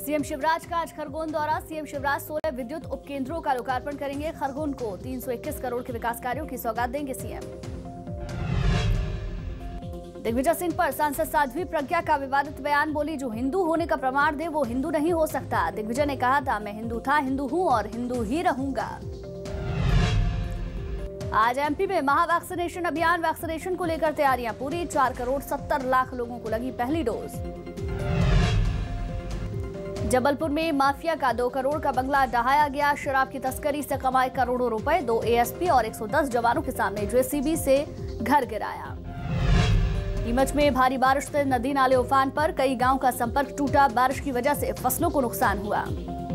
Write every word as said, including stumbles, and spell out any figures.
CM Shivraj का आज खरगोन दौरा। सीएम शिवराज सोलह विद्युत उपकेंद्रों का लोकार्पण करेंगे। खरगोन को तीन सौ इक्कीस करोड़ के विकास कार्यों की सौगात देंगे सीएम। दिग्विजय सिंह पर सांसद साध्वी प्रज्ञा का विवादित बयान। बोली, जो हिंदू होने का प्रमाण दे वो हिंदू नहीं हो सकता। दिग्विजय ने कहा था, मैं हिंदू था, हिंदू हूं और हिंदू ही रहूंगा। आज एमपी में महा वैक्सीनेशन अभियान। वैक्सीनेशन को लेकर तैयारियां पूरी। चार करोड़ सत्तर लाख लोगों को लगी पहली डोज। जबलपुर में माफिया का दो करोड़ का बंगला ढहाया गया। शराब की तस्करी से कमाए करोड़ों रुपए। दो एएसपी और एक सौ दस जवानों के सामने जेसीबी से घर गिराया। नीमच में भारी बारिश से नदी नाले उफान पर। कई गांव का संपर्क टूटा। बारिश की वजह से फसलों को नुकसान हुआ।